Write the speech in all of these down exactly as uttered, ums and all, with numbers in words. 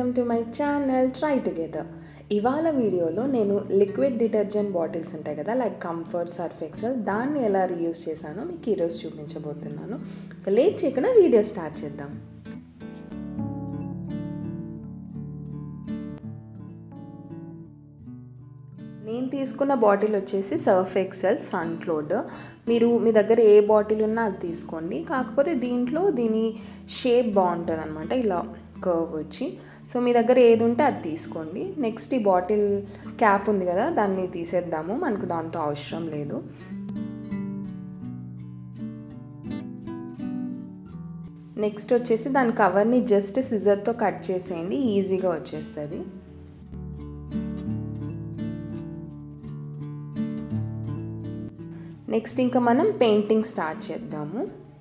Welcome to my channel try together. ఇవాళ వీడియోలో నేను లిక్విడ్ డిటర్జెంట్ బాటిల్స్ ఉంటాయి కదా, లైక్ కంఫర్ట్, సర్ఫ్ ఎక్సెల్, దాన్ని ఎలా రీయూజ్ చేశానో మీకు ఈరోజు చూపించబోతున్నాను. సో లేట్ చేయకుండా వీడియో స్టార్ట్ చేద్దాం. నేను తీసుకున్న బాటిల్ వచ్చేసి సర్ఫ్ ఎక్సెల్ ఫ్రంట్ లోడ్. మీరు మీ దగ్గర ఏ బాటిల్ ఉన్నా అది తీసుకోండి. కాకపోతే దీంట్లో దీని షేప్ బాగుంటుంది అనమాట, ఇలా కర్వ్ వచ్చి. సో మీ దగ్గర ఏది ఉంటే అది తీసుకోండి. నెక్స్ట్ ఈ బాటిల్ క్యాప్ ఉంది కదా, దాన్ని తీసేద్దాము, మనకు దాంతో అవసరం లేదు. నెక్స్ట్ వచ్చేసి దాని కవర్ని జస్ట్ సిజర్తో కట్ చేసేయండి, ఈజీగా వచ్చేస్తుంది. నెక్స్ట్ ఇంకా మనం పెయింటింగ్ స్టార్ట్ చేద్దాము.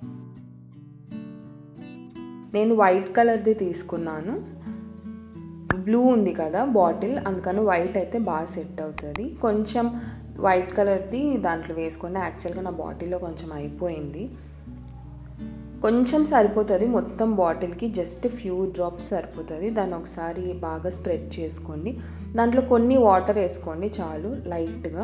నేను వైట్ కలర్ది తీసుకున్నాను. బ్లూ ఉంది కదా బాటిల్, అందుకని వైట్ అయితే బాగా సెట్ అవుతుంది. కొంచెం వైట్ కలర్ది దాంట్లో వేసుకోండి. యాక్చువల్గా నా బాటిల్లో కొంచెం అయిపోయింది, కొంచెం సరిపోతుంది మొత్తం బాటిల్కి, జస్ట్ ఫ్యూ డ్రాప్స్ సరిపోతుంది. దాన్ని ఒకసారి బాగా స్ప్రెడ్ చేసుకోండి. దాంట్లో కొన్ని వాటర్ వేసుకోండి చాలు, లైట్గా.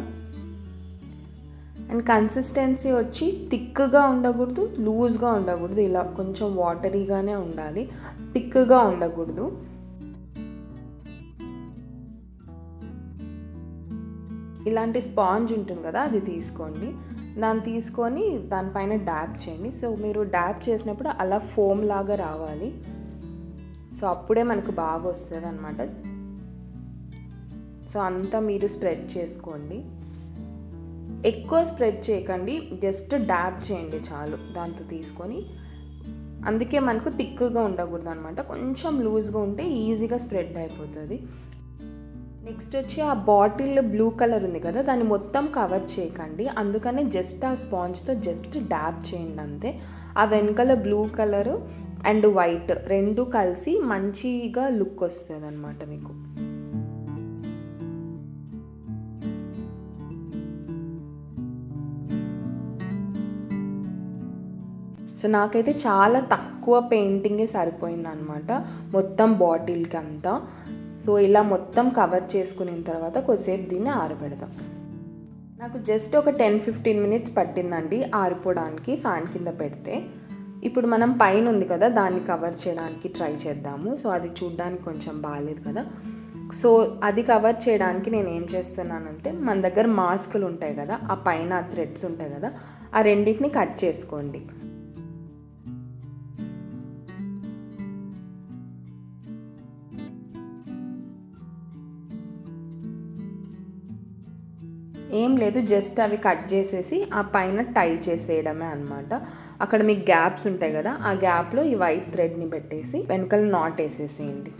అండ్ కన్సిస్టెన్సీ వచ్చి థిక్గా ఉండకూడదు, లూజ్గా ఉండకూడదు, ఇలా కొంచెం వాటరీగానే ఉండాలి, థిక్గా ఉండకూడదు. ఇలాంటి స్పాంజ్ ఉంటుంది కదా, అది తీసుకోండి. దాన్ని తీసుకొని దానిపైన డ్యాప్ చేయండి. సో మీరు డ్యాప్ చేసినప్పుడు అలా ఫోమ్ లాగా రావాలి. సో అప్పుడే మనకు బాగా వస్తుంది అన్నమాట. సో అంతా మీరు స్ప్రెడ్ చేసుకోండి, ఎక్కువ స్ప్రెడ్ చేయకండి, జస్ట్ డ్యాప్ చేయండి చాలు దాంతో తీసుకొని. అందుకే మనకు థిక్గా ఉండకూడదు అనమాట, కొంచెం లూజ్గా ఉంటే ఈజీగా స్ప్రెడ్ అయిపోతుంది. నెక్స్ట్ వచ్చి ఆ బాటిల్ బ్లూ కలర్ ఉంది కదా, దాన్ని మొత్తం కవర్ చేయకండి, అందుకనే జస్ట్ ఆ స్పాంజ్తో జస్ట్ డ్యాప్ చేయండి అంతే. ఆ వెనకాల బ్లూ కలరు అండ్ వైట్ రెండు కలిసి మంచిగా లుక్ వస్తుంది అనమాట మీకు. సో నాకైతే చాలా తక్కువ పెయింటింగే సరిపోయింది అనమాట మొత్తం బాటిల్కి అంతా. సో ఇలా మొత్తం కవర్ చేసుకున్న తర్వాత కొద్దిసేపు దీన్ని ఆరబెడదాం. నాకు జస్ట్ ఒక టెన్ ఫిఫ్టీన్ మినిట్స్ పట్టిందండి ఆరిపోవడానికి ఫ్యాన్ కింద పెడితే. ఇప్పుడు మనం పైన ఉంది కదా, దాన్ని కవర్ చేయడానికి ట్రై చేద్దాము. సో అది చూడ్డానికి కొంచెం బాగాలేదు కదా, సో అది కవర్ చేయడానికి నేను ఏం చేస్తున్నానంటే, మన దగ్గర మాస్కులు ఉంటాయి కదా, ఆ పైన ఆ థ్రెడ్స్ ఉంటాయి కదా, ఆ రెండింటిని కట్ చేసుకోండి. ఏం లేదు, జస్ట్ అవి కట్ చేసేసి ఆ పైన టై చేసేయడమే అనమాట. అక్కడ మీకు గ్యాప్స్ ఉంటాయి కదా, ఆ గ్యాప్లో ఈ వైట్ థ్రెడ్ని పెట్టేసి వెనకాల నాట్ వేసేసేయండి.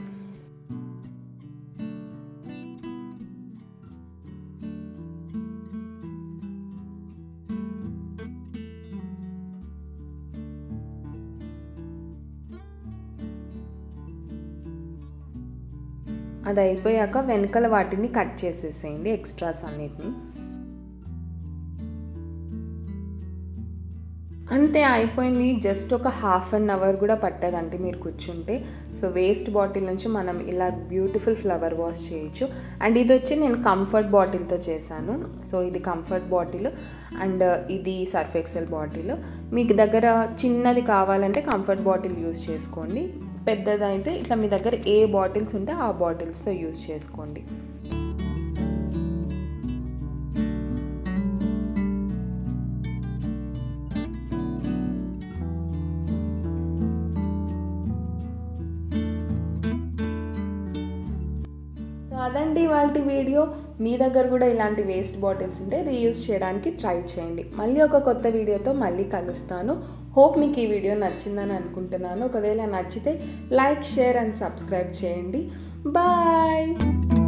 అది అయిపోయాక వెనకాల వాటిని కట్ చేసేసేయండి, ఎక్స్ట్రాస్ అన్నిటిని. అంతే అయిపోయింది. జస్ట్ ఒక హాఫ్ అన్ అవర్ కూడా పట్టదండి మీరు కూర్చుంటే. సో వేస్ట్ బాటిల్ నుంచి మనం ఇలా బ్యూటిఫుల్ ఫ్లవర్ వాష్ చేయొచ్చు. అండ్ ఇది వచ్చి నేను కంఫర్ట్ బాటిల్తో చేశాను. సో ఇది కంఫర్ట్ బాటిల్ అండ్ ఇది సర్ఫ్ ఎక్సెల్ బాటిల్. మీకు దగ్గర చిన్నది కావాలంటే కంఫర్ట్ బాటిల్ యూజ్ చేసుకోండి, పెద్దదైతే ఇట్లా మీ దగ్గర ఏ బాటిల్స్ ఉంటే ఆ బాటిల్స్తో యూజ్ చేసుకోండి. సో అదండి ఇవాళ వీడియో. మీ దగ్గర కూడా ఇలాంటి వేస్ట్ బాటిల్స్ ఉంటే రీయూజ్ చేయడానికి ట్రై చేయండి. మళ్ళీ ఒక కొత్త వీడియోతో మళ్ళీ కలుస్తాను. హోప్ మీకు ఈ వీడియో నచ్చిందని అనుకుంటున్నాను. ఒకవేళ నచ్చితే లైక్, షేర్ అండ్ సబ్స్క్రైబ్ చేయండి. బాయ్.